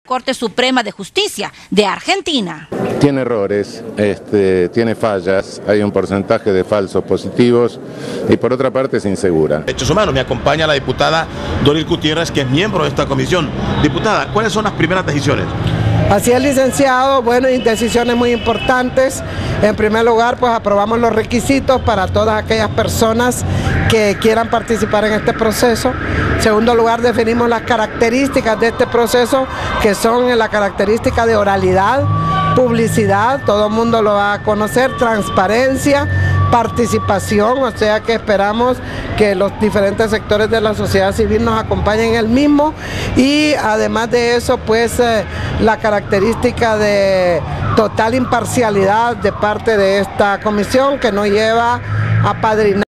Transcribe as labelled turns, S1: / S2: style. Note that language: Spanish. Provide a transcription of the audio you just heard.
S1: Corte Suprema de Justicia de Argentina.
S2: Tiene errores, tiene fallas, hay un porcentaje de falsos positivos y por otra parte es insegura.
S3: Derechos Humanos, me acompaña la diputada Doris Gutiérrez, que es miembro de esta comisión. Diputada, ¿cuáles son las primeras decisiones?
S4: Así es, licenciado. Bueno, y decisiones muy importantes. En primer lugar, pues aprobamos los requisitos para todas aquellas personas que quieran participar en este proceso. En segundo lugar, definimos las características de este proceso, que son la característica de oralidad, publicidad, todo el mundo lo va a conocer, transparencia, participación, o sea que esperamos que los diferentes sectores de la sociedad civil nos acompañen en el mismo, y además de eso, pues la característica de total imparcialidad de parte de esta comisión, que no lleva a padrinar